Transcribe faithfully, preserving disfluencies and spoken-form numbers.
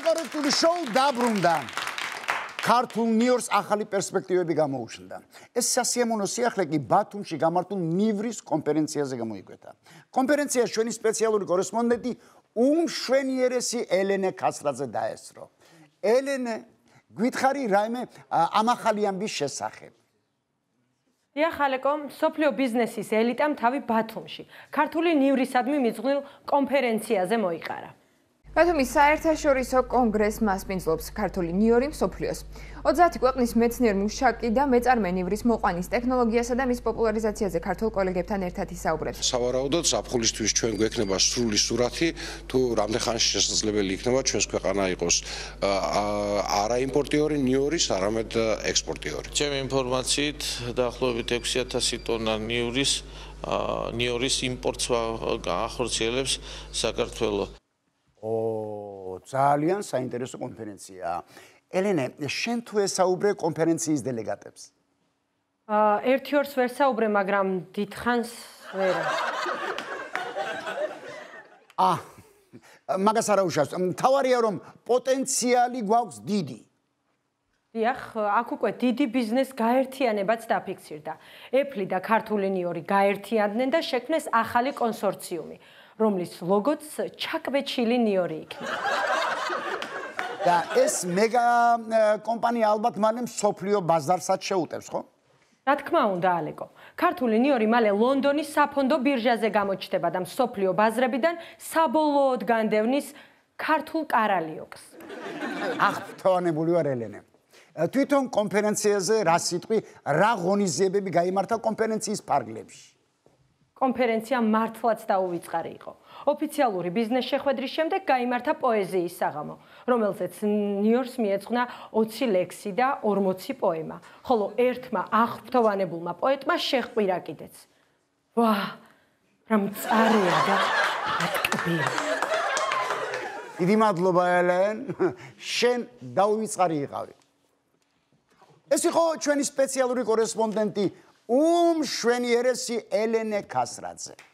საპაროდიო შოუ დაბრუნდა. ქართულ ნიუ-იორკს ახალი პერსპექტივები გამოუშლდა. ეს სასიამოვნო სიახლე კი ბათუმში გამართულ ნივრის კონფერენციაზე გამოიკვეთა. კონფერენციას ჩვენი სპეციალური კორესპონდენტი უმშვენიერესი ელენე ქასრაძე დაესწრო. ელენე, გითხარი რაიმე ამ ახალი ამბის შესახებ? დიახ, ალეკო, სოფლიო ბიზნესის ელიტამ თავი ბათუმში ქართული ნივრისადმი მიძღვნილ კონფერენციაზე მოიყარა. ბათუმის საერთაშორისო კონგრესს მასპინძლობს ქართული ნიორი მსოფლიოს. ოცდაათი ქვეყნის მეცნიერ მუშაკი და მეწარმე ნივრის მოყვანის ტექნოლოგიასა და მის პოპულარიზაციაზე ქართულ კოლეგებთან ერთად ისაუბრებს. სავარაუდოდ ზაფხულისთვის ჩვენ გვექნება სრული სურათი, თუ რამდენ ხანში შესაძლებელი იქნება ჩვენს ქვეყანა იყოს არაიმპორტიორი ნიორის, არამედ ექსპორტიორი. ჩემი ინფორმაციით დაახლოებით ექვსი ათასი ტონა ნიურის ნიორის იმპორტს ახორციელებს საქართველოს. ო, ძალიან საინტერესო კონფერენციაა. ელენე, შენ თუ ესაუბრე კონფერენციის დელეგატებს? ერთი ორს ვერ საუბრე, მაგრამ დიდხანს ვერა. აა, მაგას არა უშავს. მთავარია რომ პოტენციალი გვაქვს დიდი. დიახ, აქ უკვე დიდი ბიზნეს გაერთიანებაც დაფიქსირდა. ეფლი და ქართული ნიორი გაერთიანდნენ და შექმნეს ახალი კონსორციუმი, რომლის ლოგოც ჩაკვეჩილი ნიორი იქნება. და ეს მეგა კომპანია ალბათ მალე მსოფლიო ბაზარსაც შეუტევს, ხო? რა თქმა უნდა, ალეკო. ქართული ნიორი მალე ლონდონის საფონდო ბირჟაზე გამოჩნდება და მსოფლიო ბაზრებიდან საბოლოოდ განდევნის ქართულ კარალიოკს. აღფრთოვანებული ვარ, ელენე. თვითონ კონფერენციაზე რა სიტყვი, რა ღონისძიებები გაიმართა კონფერენციის ფარგლებში? კონფერენცია მართლაც დაუვიწყარი იყო. ოფიციალური ბიზნეს შეხვედრის შემდეგ გაიმართა პოეზიის საღამო, რომელზეც ნიორს მიეძღვნა ოცი ლექსი და ორმოცი პოემა, ხოლო ერთმა აღფრთოვანებულმა პოეტმა შეჰყვირა კიდეც. ვა, რა მწარეა და ატკბია. დიდი მადლობა, ელენ. შენ დაუვიწყარი იყავი. ეს იყო ჩვენი სპეციალური კორესპონდენტი უმშვენიერესი ელენე ქასრაძე.